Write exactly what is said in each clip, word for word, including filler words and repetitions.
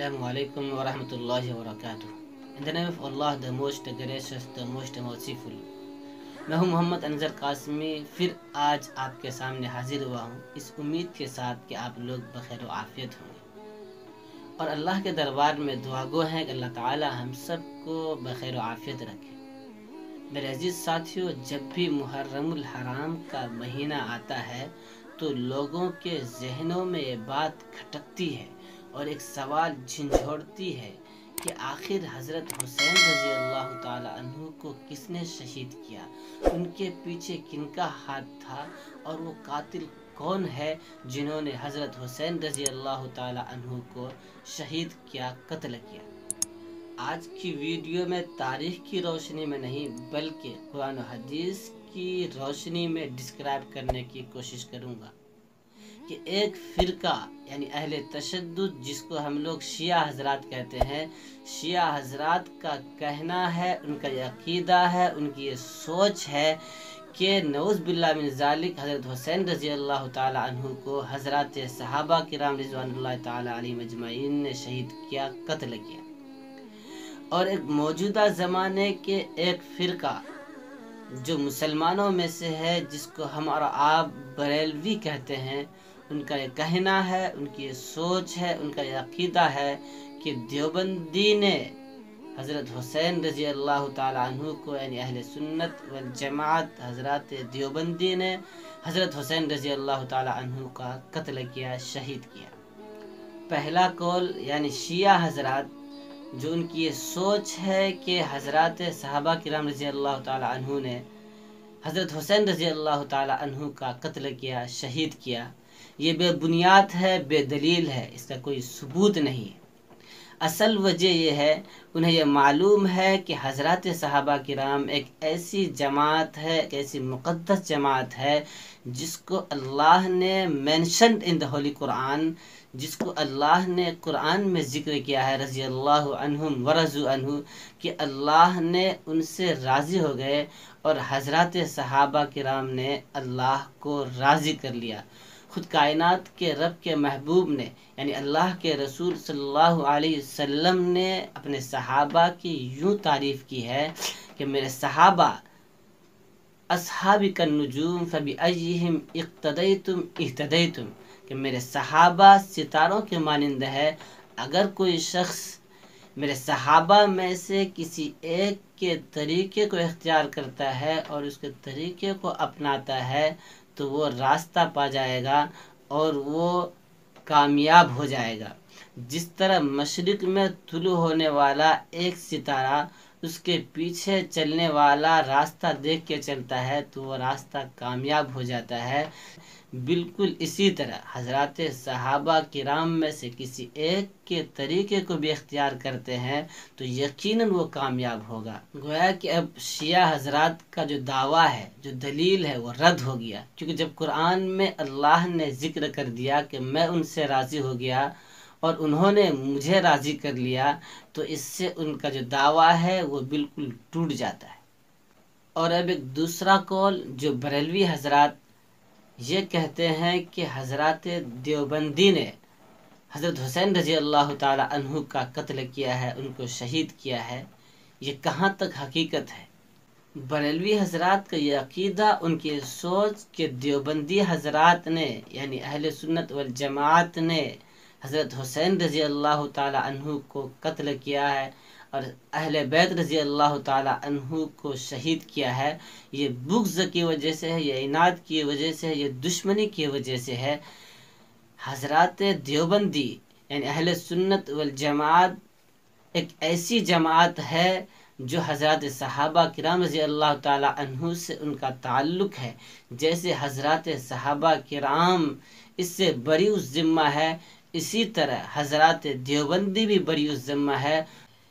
Assalamu alaikum wa rahmatullahi wa barakatuh. In the name of Allah, the most gracious, the most merciful. मैं हूँ मोहम्मद अनजर कासमी, फिर आज आपके सामने हाजिर हुआ हूँ इस उम्मीद के साथ कि आप लोग बखैर आफियत होंगे और अल्लाह के दरबार में दुआ गो हैं कि अल्लाह ताला हम सबको बखैर आफियत रखे। मेरे अजीज़ साथियों, जब भी मुहर्रमुल हराम का महीना आता है तो लोगों के जहनों में ये बात खटकती है और एक सवाल झंझोड़ती है कि आखिर हज़रत हुसैन रज़ी अल्लाह ताला अन्हु को किसने शहीद किया, उनके पीछे किनका हाथ था और वो कातिल कौन है जिन्होंने हज़रत हुसैन रज़ी अल्लाह ताला अन्हु को शहीद किया, कत्ल किया। आज की वीडियो में तारीख़ की रोशनी में नहीं बल्कि कुरान और हदीस की रोशनी में डिस्क्राइब करने की कोशिश करूँगा कि एक फ़िरका यानी अहले तशद्दुद जिसको हम लोग शिया हज़रात कहते हैं, शिया हज़रात का कहना है, उनका ये अक़ीदा है, उनकी ये सोच है कि नऊज़ बिल्लाह मिन ज़ालिक हज़रत हुसैन रज़ी अल्लाह ताला अन्हु को हज़रात सहाबा किराम रिज़वानुल्लाह ताला अलैहिम अजमईन ने शहीद किया, कत्ल किया। और एक मौजूदा ज़माने के एक फ़िरका जो मुसलमानों में से है, जिसको हमारा आप बरेलवी कहते हैं, उनका ये कहना है, उनकी ये सोच है, उनका ये अक़ीदा है कि देवबंदी ने हज़रत हुसैन रज़ी अल्लाह ताला अन्हु को यानी अहले सुन्नत वल जमात हज़रत देवबंदी ने हज़रत हुसैन रज़ी अल्लाह ताला अन्हु का कत्ल किया, शहीद किया। पहला कौल यानी शिया हज़रात जो उनकी ये सोच है कि हज़रत सहाबा किराम रज़ी अल्लाह ताला अन्हु ने हज़रत हुसैन रज़ी अल्लाह ताला अन्हु का कत्ल किया, शहीद किया, ये बेबुनियाद है, बेदलील है, इसका कोई सबूत नहीं है। असल वजह यह है, उन्हें यह मालूम है कि हज़रत सहाबा किराम एक ऐसी जमात है, एक ऐसी मुक़द्दस जमात है जिसको अल्लाह ने mentioned in the holy Quran, जिसको अल्लाह ने कुरान में ज़िक्र किया है रज़ी अल्लाह अन्हुम वरज़ु अन्हु, कि अल्लाह ने उनसे राज़ी हो गए और हज़रत सहाबा किराम ने अल्लाह को राज़ी कर लिया। खुद कायनात के रब के महबूब ने यानी अल्लाह के रसूल सल्लल्लाहु अलैहि वसल्लम ने अपने सहाबा की यूँ तारीफ़ की है कि मेरे सहाबा अस्हाबी कन्नुजूम फबिअय्यिहिम इक़्तदैतुम इह्तदैतुम, कि मेरे सहाबा सितारों के मानिंद है, अगर कोई शख्स मेरे सहाबा में से किसी एक के तरीक़े को इख्तियार करता है और उसके तरीक़े को अपनाता है तो वो रास्ता पा जाएगा और वो कामयाब हो जाएगा। जिस तरह मशरिक़ में तुलू होने वाला एक सितारा उसके पीछे चलने वाला रास्ता देख के चलता है तो वो रास्ता कामयाब हो जाता है, बिल्कुल इसी तरह हज़रत सहाबा किराम में से किसी एक के तरीक़े को भी इख्तियार करते हैं तो यकीनन वो कामयाब होगा। गोया कि अब शिया हज़रात का जो दावा है, जो दलील है, वो रद्द हो गया, क्योंकि जब कुरान में अल्लाह ने ज़िक्र कर दिया कि मैं उनसे राज़ी हो गया और उन्होंने मुझे राज़ी कर लिया, तो इससे उनका जो दावा है वो बिल्कुल टूट जाता है। और अब एक दूसरा कौल जो बरेलवी हज़रात ये कहते हैं कि हज़रत देवबंदी ने हज़रत हुसैन रज़ी अल्लाह ताला अन्हु का कत्ल किया है, उनको शहीद किया है, ये कहाँ तक हकीकत है। बरेलवी हज़रात का ये अक़ीदा, उनकी सोच कि देवबंदी हज़रात ने यानी अहले सुन्नत वल जमात ने हज़रत हुसैन रज़ी अल्लाह ताला अन्हु को कत्ल किया है और अहले बैत रज़ी अल्लाह ताला अन्हु को शहीद किया है, ये बुग़्ज़ की वजह से है, ये इनाद की वजह से है, ये दुश्मनी की वजह से है। हज़रत देवबंदी यानी अहले सुन्नत वल जमात एक ऐसी जमात है जो हज़रत सहाबा किराम रज़ी अल्लाह ताला अन्हु से उनका ताल्लुक़ है। जैसे हज़रत सहाबा किराम इससे बरी उस ज़िम्मा है, इसी तरह हज़रत देवबंदी भी बरी उस ज़िम्मा है।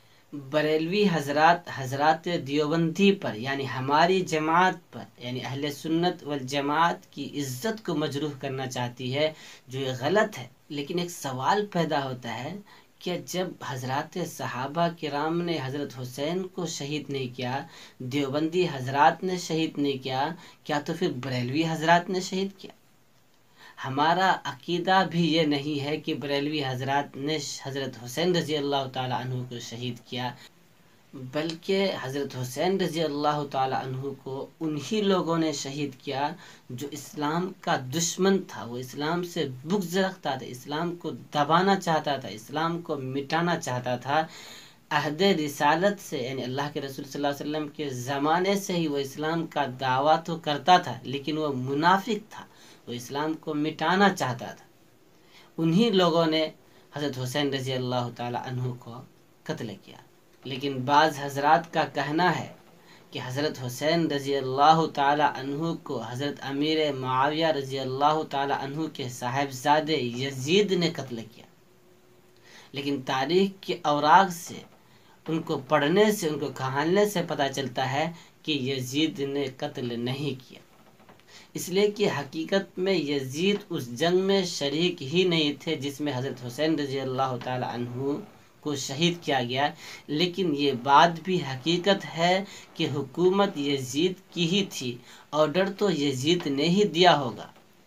बरेलवी हज़रात हज़रत देवबंदी पर यानी हमारी जमात पर यानी अहले सुन्नत वल जमात की इज़्ज़त को मजरूह करना चाहती है, जो ये गलत है। लेकिन एक सवाल पैदा होता है कि जब हज़रत सहाबा किराम ने हज़रत हुसैन को शहीद नहीं किया, देवबंदी हज़रात ने शहीद नहीं किया, क्या तो फिर बरेलवी हज़रात ने शहीद किया? ہمارا عقیدہ بھی یہ نہیں ہے کہ بریلوی حضرات نے حضرت حسین رضی اللہ تعالیٰ عنہ کو شہید کیا، بلکہ حضرت حسین رضی اللہ تعالیٰ عنہ کو انہی لوگوں نے شہید کیا جو اسلام کا دشمن تھا، وہ اسلام سے بغض رکھتا تھا، اسلام کو دبانا چاہتا تھا، اسلام کو مٹانا چاہتا تھا۔ عہد رسالت سے یعنی اللہ کے رسول صلی اللہ علیہ وسلم کے زمانے سے ہی وہ اسلام کا دعویٰ تو کرتا تھا، لیکن وہ منافق تھا، وہ اسلام کو مٹانا چاہتا تھا۔ انہی لوگوں نے حضرت حسین رضی اللہ تعالیٰ عنہ کو قتل کیا۔ لیکن بعض حضرات کا کہنا ہے کہ حضرت حسین رضی اللہ تعالیٰ عنہ کو حضرت امیر معاویہ رضی اللہ تعالیٰ عنہ کے صاحبزادے یزید نے قتل کیا، لیکن تاریخ کے اوراق سے، ان کو پڑھنے سے، ان کو کھاننے سے پتہ چلتا ہے کہ یزید نے قتل نہیں کیا، اس لیے کہ حقیقت میں یزید اس جنگ میں شریک ہی نہیں تھے جس میں حضرت حسین رضی اللہ تعالیٰ عنہ کو شہید کیا گیا۔ لیکن یہ بات بھی حقیقت ہے کہ حکومت یزید کی ہی تھی، آرڈر تو یزید نے ہی دیا ہوگا،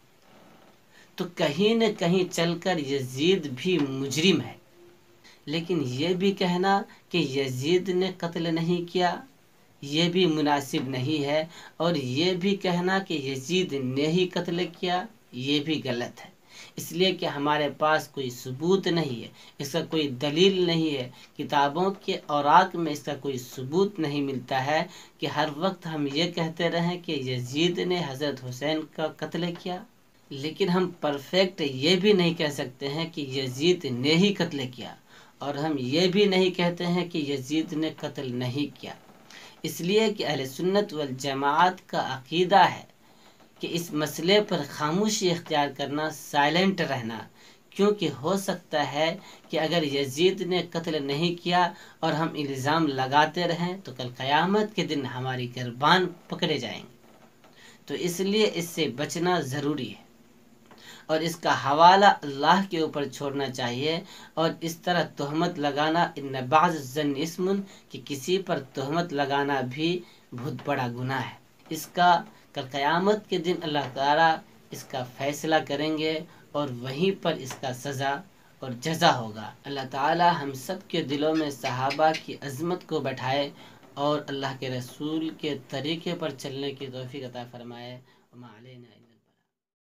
تو کہیں نہ کہیں چل کر یزید بھی مجرم ہے۔ لیکن یہ بھی کہنا کہ یزید نے قتل نہیں کیا یہ بھی مناسب نہیں ہے، اور یہ بھی کہنا کہ یزید نے ہی قتل کیا یہ بھی غلط ہے، اس لیے کہ ہمارے پاس کوئی ثبوت نہیں ہے، اس کا کوئی دلیل نہیں ہے، کتابوں کے اوراق میں اس کا کوئی ثبوت نہیں ملتا ہے کہ ہر وقت ہم یہ کہتے رہیں کہ یزید نے حضرت حسین کا قتل کیا، لیکن ہم پرفیکٹ یہ بھی نہیں کہہ سکتے ہیں کہ یزید نے ہی قتل کیا، اور ہم یہ بھی نہیں کہتے ہیں کہ یزید نے قتل نہیں کیا، اس لیے کہ اہل سنت والجماعت کا عقیدہ ہے کہ اس مسئلے پر خاموشی اختیار کرنا، سائلنٹ رہنا، کیونکہ ہو سکتا ہے کہ اگر یزید نے قتل نہیں کیا اور ہم الزام لگاتے رہیں تو کل قیامت کے دن ہماری گربان پکڑے جائیں گے، تو اس لیے اس سے بچنا ضروری ہے، اور اس کا حوالہ اللہ کے اوپر چھوڑنا چاہیے، اور اس طرح تہمت لگانا ان بعض الظن اسم، کہ کسی پر تہمت لگانا بھی بہت بڑا گناہ ہے، اس کا کل قیامت کے دن اللہ تعالیٰ اس کا فیصلہ کریں گے، اور وہیں پر اس کا سزا اور جزا ہوگا۔ اللہ تعالیٰ ہم سب کے دلوں میں صحابہ کی عظمت کو بٹھائے، اور اللہ کے رسول کے طریقے پر چلنے کی توفیق عطا فرمائے۔ وما علینا